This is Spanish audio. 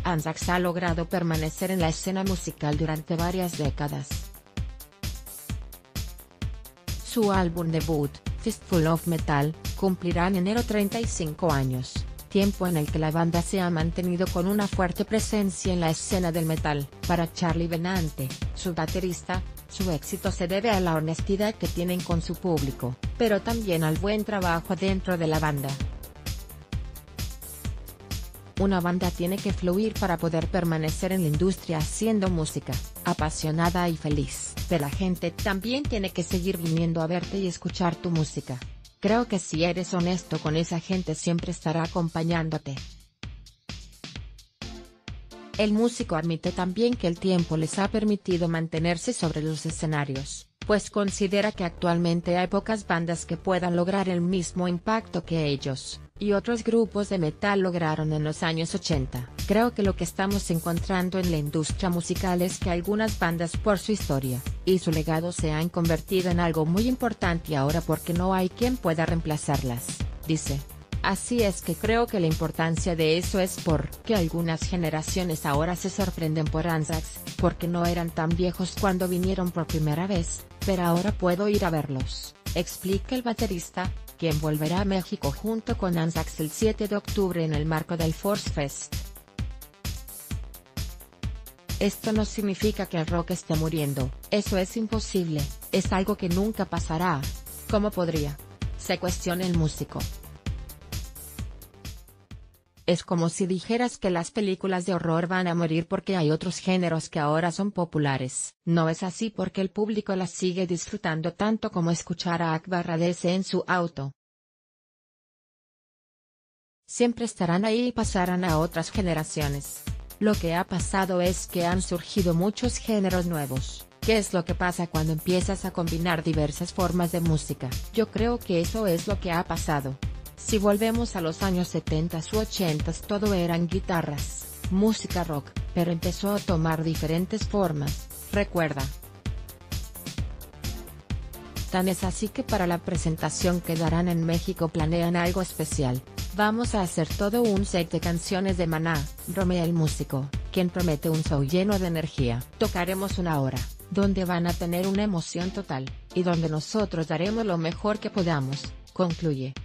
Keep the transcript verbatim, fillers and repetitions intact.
Anthrax ha logrado permanecer en la escena musical durante varias décadas. Su álbum debut, Fistful of Metal, cumplirá en enero treinta y cinco años, tiempo en el que la banda se ha mantenido con una fuerte presencia en la escena del metal. Para Charlie Benante, su baterista, su éxito se debe a la honestidad que tienen con su público, pero también al buen trabajo dentro de la banda. Una banda tiene que fluir para poder permanecer en la industria haciendo música, apasionada y feliz, pero la gente también tiene que seguir viniendo a verte y escuchar tu música. Creo que si eres honesto con esa gente siempre estará acompañándote. El músico admite también que el tiempo les ha permitido mantenerse sobre los escenarios, pues considera que actualmente hay pocas bandas que puedan lograr el mismo impacto que ellos y otros grupos de metal lograron en los años ochenta. Creo que lo que estamos encontrando en la industria musical es que algunas bandas por su historia y su legado se han convertido en algo muy importante ahora porque no hay quien pueda reemplazarlas, dice. Así es que creo que la importancia de eso es porque algunas generaciones ahora se sorprenden por Anthrax, porque no eran tan viejos cuando vinieron por primera vez, pero ahora puedo ir a verlos, explica el baterista, quien volverá a México junto con Anthrax el siete de octubre en el marco del Force Fest. Esto no significa que el rock esté muriendo, eso es imposible, es algo que nunca pasará. ¿Cómo podría? Se cuestiona el músico. Es como si dijeras que las películas de horror van a morir porque hay otros géneros que ahora son populares. No es así porque el público las sigue disfrutando tanto como escuchar a Akbar Radese en su auto. Siempre estarán ahí y pasarán a otras generaciones. Lo que ha pasado es que han surgido muchos géneros nuevos. ¿Qué es lo que pasa cuando empiezas a combinar diversas formas de música? Yo creo que eso es lo que ha pasado. Si volvemos a los años setenta u ochenta todo eran guitarras, música rock, pero empezó a tomar diferentes formas, recuerda. Tan es así que para la presentación que darán en México planean algo especial. Vamos a hacer todo un set de canciones de Maná, Romeo el músico, quien promete un show lleno de energía. Tocaremos una hora, donde van a tener una emoción total, y donde nosotros daremos lo mejor que podamos, concluye.